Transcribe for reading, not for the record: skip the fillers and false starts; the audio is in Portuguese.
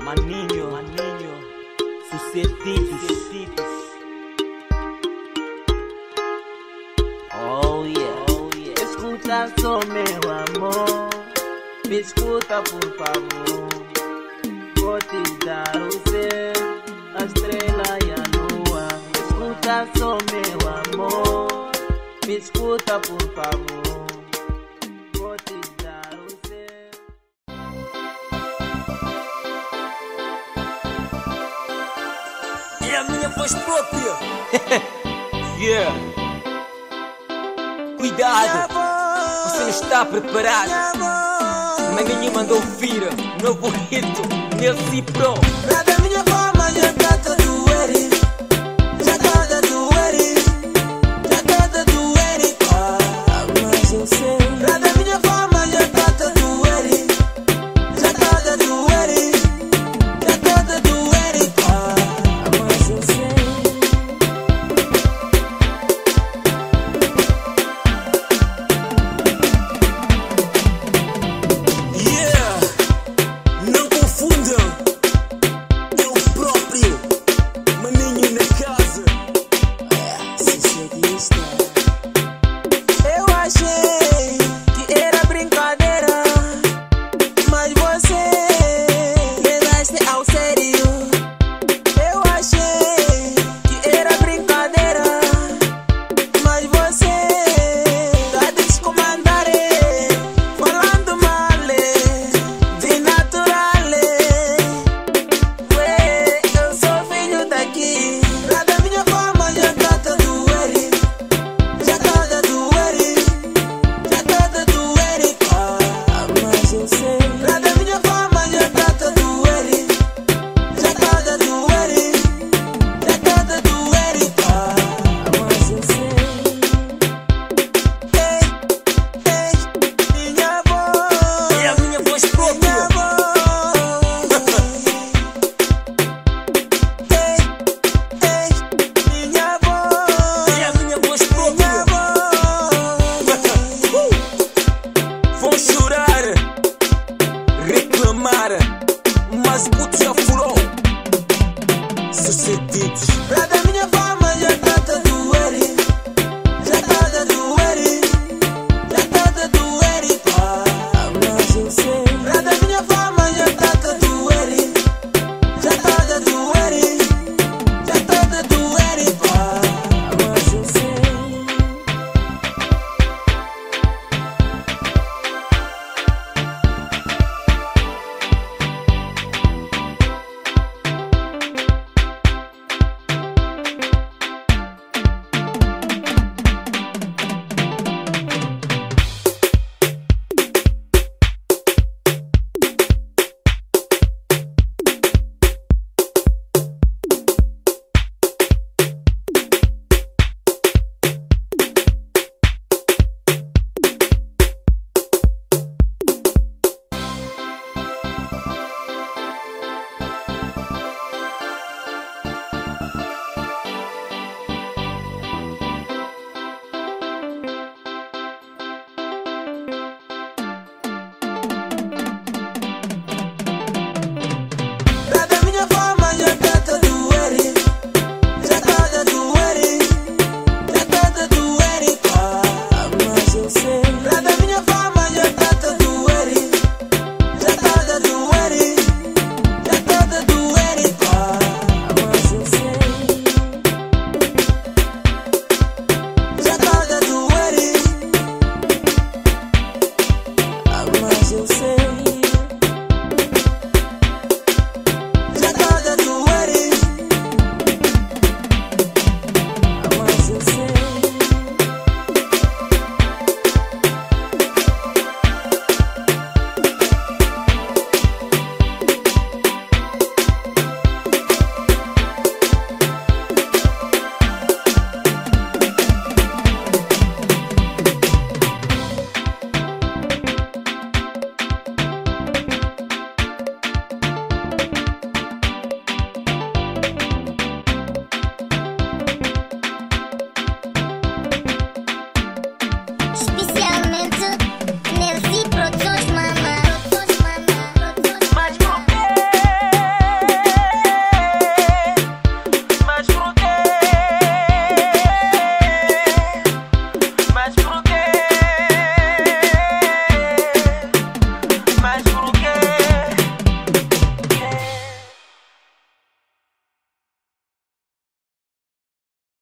Maninho, sucedidos. Oh yeah, escuta só meu amor, me escuta por favor. Vou te dar o céu, a estrela e a lua. Escuta só meu amor, me escuta por favor. Vou te dar o céu. É a minha voz própria. Yeah. Cuidado, você não está preparado. Maninho mandou ouvir novo hit, NELC Pro. Nada minha fama já trata do Eric. Já trata do Eric. Já trata do Eric. Mas eu sei. Nada minha fama já trata do Eric. Já trata do Eric. Já trata do Eric. Mas eu sei. Yeah, não confundam. É o próprio Maninho na casa. Sucedista. Eu achei que era brincadeira, mas você levaste ao sério. Eu achei que era brincadeira, mas você tá descomandar, falando mal de natural. Ué, eu sou filho daqui. Nada minha fama já trata do Eric. Já trata do Eric. Já trata do Eric. Mas eu sei. Nada minha fama já trata do Eric. Já trata do Eric. Já trata do Eric. Mas eu sei. Minha voz. É a minha voz própria. Minha voz. Minha voz. É a minha voz própria. Vão chorar, reclamar, mas o puto já furou. Sucedidos.